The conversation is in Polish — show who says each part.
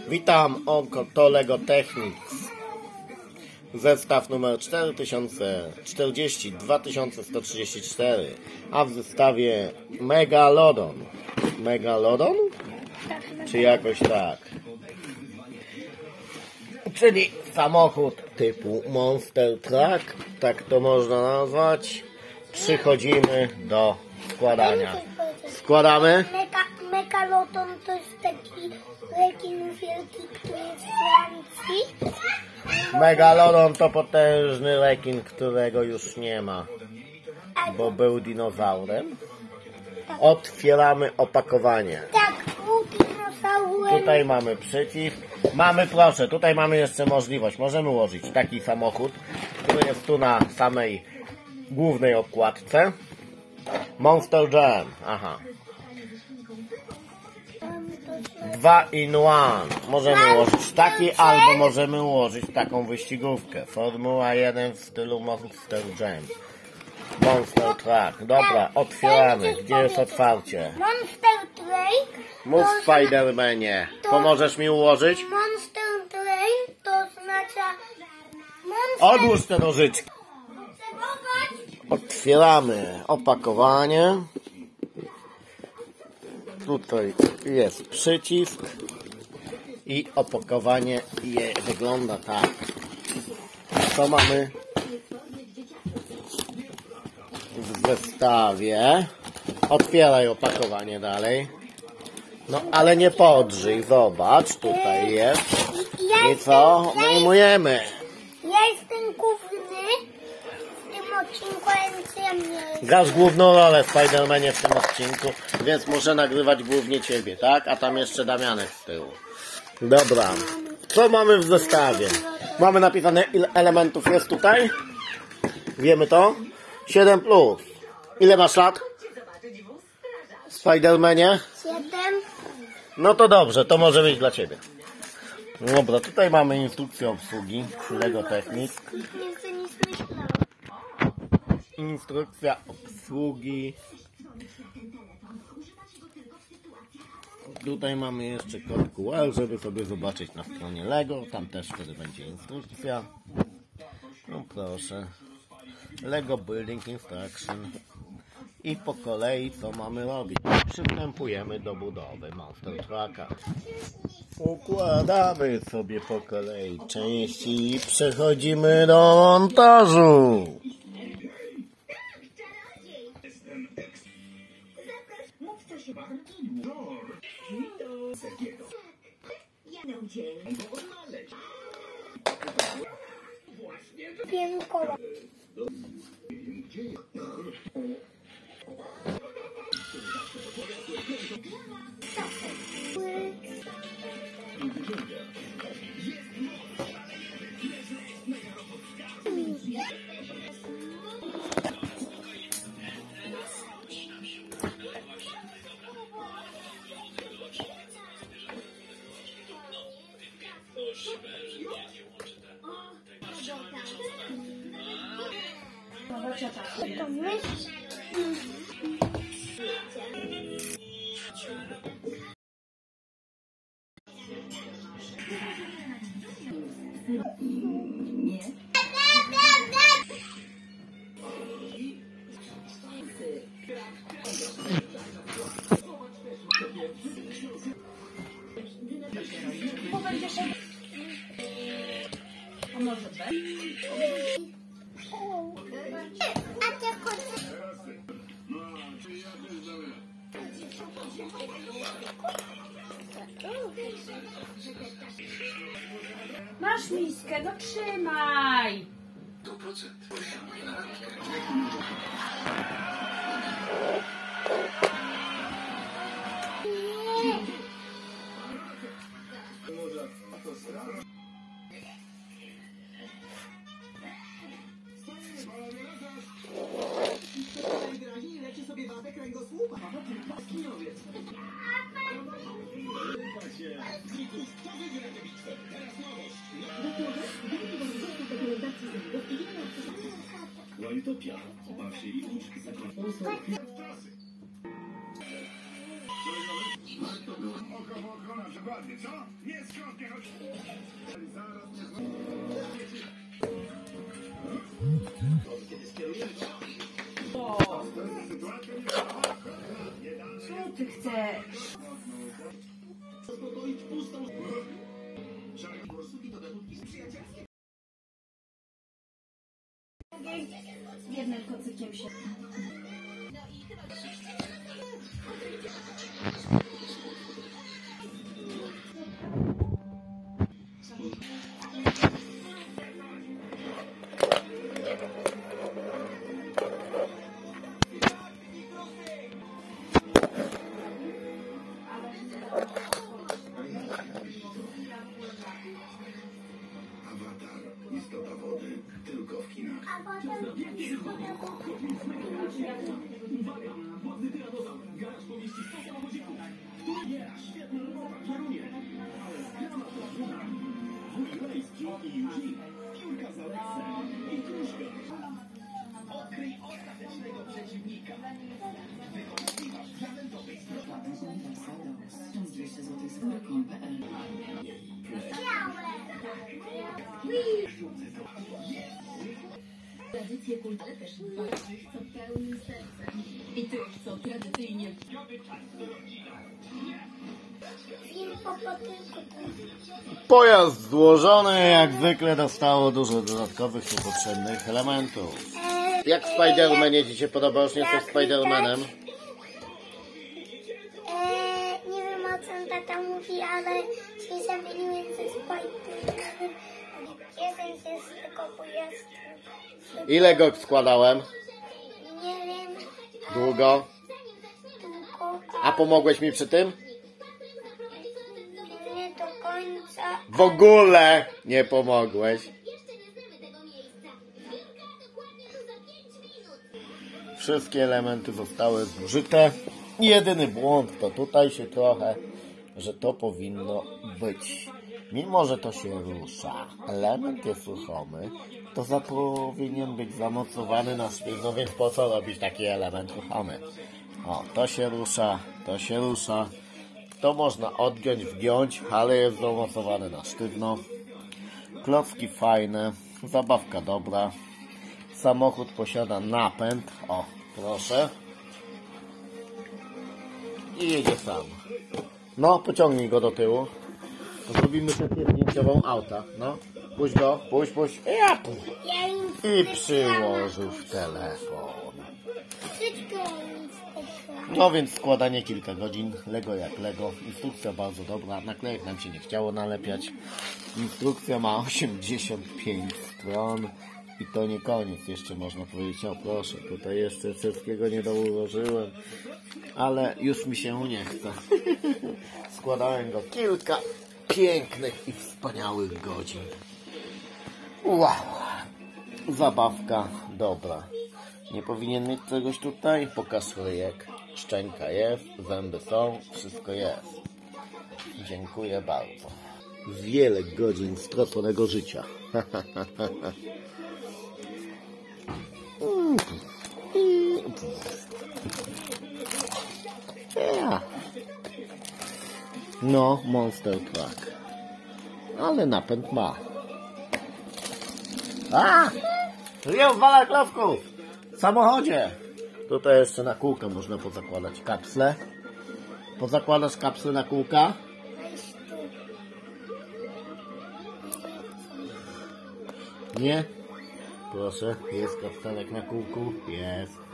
Speaker 1: Witam, to Lego Technics. Zestaw numer 4040 2134, a w zestawie Megalodon. Megalodon? Czy jakoś tak? Czyli samochód typu Monster Truck, tak to można nazwać. Przechodzimy do składania. Składamy.
Speaker 2: Megalodon to jest taki rekin wielki, który jest w Francji.
Speaker 1: Megalodon to potężny rekin, którego już nie ma, bo był dinozaurem. Otwieramy opakowanie.
Speaker 2: Tak, był dinozaurem.
Speaker 1: Tutaj mamy przycisk. Proszę, tutaj mamy jeszcze możliwość. Możemy ułożyć taki samochód, który jest tu na samej głównej okładce. Monster Jam. Aha. 2 in 1. Możemy ułożyć taki, albo możemy ułożyć taką wyścigówkę. Formuła 1 w stylu Monster Jam. Monster Truck. Dobra, otwieramy. Gdzie jest otwarcie?
Speaker 2: Monster Train.
Speaker 1: Mów, Spidermanie. Pomożesz mi ułożyć?
Speaker 2: Monster Train to oznacza...
Speaker 1: Odłóż te nożyczki. Otwieramy opakowanie. Tutaj jest przycisk i opakowanie wygląda tak. Co mamy w zestawie? Otwieraj opakowanie dalej. No ale nie podrzyj, zobacz, tutaj jest. I co? Wyjmujemy.
Speaker 2: Ja jestem główny w tym odcinku, więc ja mnie...
Speaker 1: Grasz główną rolę w Spidermanie w tym odcinku, więc muszę nagrywać głównie ciebie, tak? A tam jeszcze Damianek z tyłu. Dobra. Co mamy w zestawie? Mamy napisane, ile elementów jest tutaj. Wiemy to? 7+. Ile masz lat? Spidermanie?
Speaker 2: 7.
Speaker 1: No to dobrze, to może być dla ciebie. Dobra, tutaj mamy instrukcję obsługi Lego Technics. Instrukcja obsługi. Tutaj mamy jeszcze kod QR, żeby sobie zobaczyć na stronie Lego. Tam też wtedy będzie instrukcja. No proszę. Lego Building Instruction. I po kolei co mamy robić? Przystępujemy do budowy Monster Trucka. Układamy sobie po kolei części i przechodzimy do montażu.
Speaker 2: Piękowa.
Speaker 3: Masz miskę, no trzymaj!
Speaker 4: Utopia. Obaw się i uczki zakończą.
Speaker 3: Co ty chcesz? Jednym kocykiem się.
Speaker 4: Istota wody tylko w kinach.
Speaker 2: A potem
Speaker 5: Tradycje kultury też dla tych, co pełnym sercem i tych, co tradycyjnie
Speaker 2: film po potylku.
Speaker 1: Pojazd złożony, jak zwykle dostało dużo dodatkowych, niepotrzebnych elementów. Jak w Spidermanie Ci się podoba? Już nie jesteś Spidermanem?
Speaker 2: Nie wiem, o czym tata mówi, ale się zamieniłem ze Spidermanem. Jeden się z tego pojazdu.
Speaker 1: Ile go składałem?
Speaker 2: Nie wiem,
Speaker 1: Długo?
Speaker 2: tylko
Speaker 1: A pomogłeś mi przy tym?
Speaker 2: nie do końca.
Speaker 1: W ogóle nie pomogłeś. Wszystkie elementy zostały zużyte. Jedyny błąd to tutaj się trochę, że to powinno być. Mimo, że to się rusza, element jest ruchomy, to powinien być zamocowany na sztywno, więc po co robić taki element ruchomy? O, to się rusza, to się rusza. To można odgiąć, wgiąć, ale jest zamocowane na sztywno. Klocki fajne, zabawka dobra. Samochód posiada napęd, o proszę. I jedzie sam. No, pociągnij go do tyłu. Zrobimy sesję zdjęciową auta. No, puść go, puść. Ja puść.
Speaker 2: Ja im
Speaker 1: I przyłożył w telefon.
Speaker 2: wszystko im spytałam.
Speaker 1: No więc składanie kilka godzin, Lego jak Lego, instrukcja bardzo dobra, naklejek nam się nie chciało nalepiać. Instrukcja ma 85 stron i to nie koniec, jeszcze można powiedzieć, o proszę, tutaj jeszcze wszystkiego nie dołożyłem, ale już mi się nie chce. Składałem go kilka pięknych i wspaniałych godzin. Wow, zabawka dobra. Nie powinien mieć czegoś tutaj? Pokaż ryjek. Szczęka jest, zęby są, wszystko jest. Dziękuję bardzo. Wiele godzin straconego życia. No, Monster Truck. Ale napęd ma. A! Ryją wala klocków! W samochodzie! Tutaj jeszcze na kółkę można pozakładać kapsle. Pozakładasz kapsle na kółka? Nie? Proszę, jest kapselek na kółku? Jest.